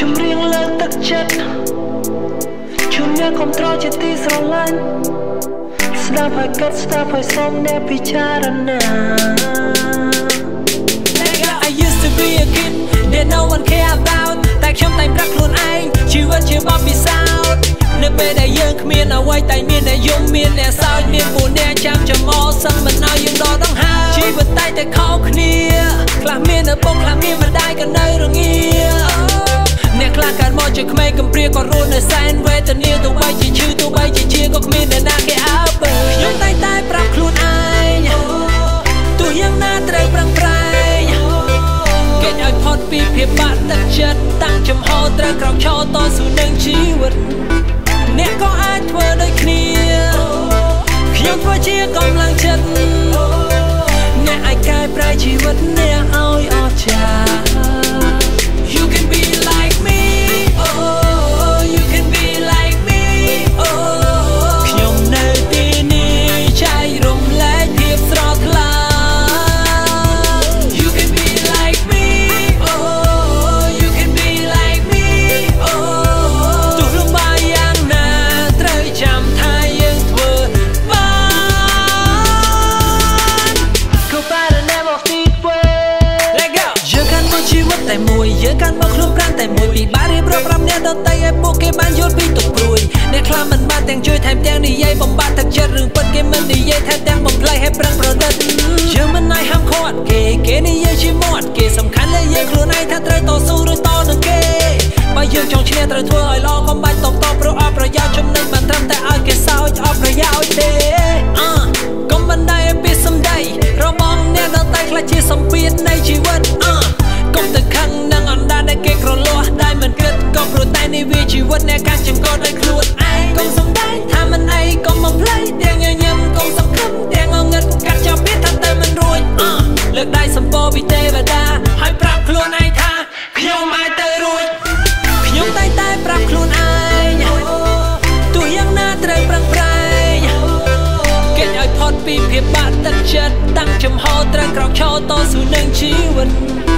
Chum riêng lơ tất chất Chum nhớ không trao chỉ tí sầu lạnh Stop phải cất, stop phải xong nè picharana I used to be a kid that no one care about តែខ្ញុំតែប្រាប់ខ្លួនឯងជីវិតជាបបពិសោធន៍នៅពេលដែលយើងគ្មានអ្វីតែមានតែយំមានតែសោកមានពួកអ្នកចាំចំអសឹងមិនឲ្យយើងដល់ដង្ហើមជីវិតតែខុសគ្នាខ្លះមានឪពុកខ្លះមានម្ដាយក៏នៅរងាអ្នកខ្លះកើតមកជាក្មេងកំព្រាក៏រស់នៅសែនវេទនាទោះបីជាឈឺទោះបីជាជាក៏គ្មានអ្នកណាគេអើពើខ្ញុំតែប្រាប់ខ្លួនឯងទោះយ៉ាងណាត្រូវប្រឹងប្រែងគេឲ្យផុតពីភាពបាក់ទឹកចិត្តតាំងចំហត្រូវក្រោកឈរតស៊ូនឹងជីវិតអ្នកក៏អាចធ្វើដូចគ្នាខ្ញុំធ្វើជាកម្លាំងចិត្តអ្នកអាចកែប្រែជីវិតអ្នកឲ្យអស្ចារ្យ You can be like me oh you can be like me oh ខ្ញុំនៅទីនេះចែករំលែកភាពស្រស់ថ្លា You can be like me oh you can be like me oh ទោះលំបាកយ៉ាងណាត្រូវចាំថាយើងធ្វើបាន Go by the name of the way Let go យើងកាន់មកជីវិតតែមួយយើងកាន់មកខ្លួនប្រាំតែមួយពីបារៀបរាប់5នាក់ដតៃឲ្យពួកគេបានយល់ពីទុកព្រួយអ្នកខ្លះមិនបានទាំងជួយថែមទាំងនិយាយបំបត្តិទឹកចិត្តរឿងពិតគេមិននិយាយថែមទាំងបំផ្លាញឲ្យប្រឹងប្រឌិតយើងមិនអាចហាមឃាត់គេនិយាយជាមាត់គេសំខាន់លើយើងខ្លួនឯងថាត្រូវតស៊ូឬតនឹងគេបើយើងចង់ឈ្នះត្រូវធ្វើឲ្យល្អកុំបាច់តបព្រោះអត់ប្រយោជន៍ចំណេញមិនត្រឹមតែឲ្យគេសើចអត់ប្រយោជន៍ទេកុំបណ្ដៃឲ្យពីសំដីរបស់អ្នកដតៃខ្លះជាសម្ពាធនៃជីវិតកុំទៅខឹងនឹងអណ្ដាតដែលគេក្រលាស់ដែលមិនគិតក៏ព្រោះតែនេះវាជីវិតអ្នកកាន់ចង្កល់ដោយខ្លួនឯងកុំសំដែងថាមិនអីកុំបំភ្លេចទាំងញញឹមកុំសង្ឃឹមទាំងងងឹតកាត់ចោលពីថាទៅមិនរួចលើកដៃសម្ពោពីទេវតាហើយប្រាប់ខ្លួនឯងថាខ្ញុំអាចទៅរួចខ្ញុំតែប្រាប់ខ្លួនឯងទោះយ៉ាងណាត្រូវប្រឹងប្រែងគេឲ្យផុតពីភាពបាក់ទឹកចិត្តតាំងចំហត្រូវក្រោកឈរតស៊ូនឹងជីវិត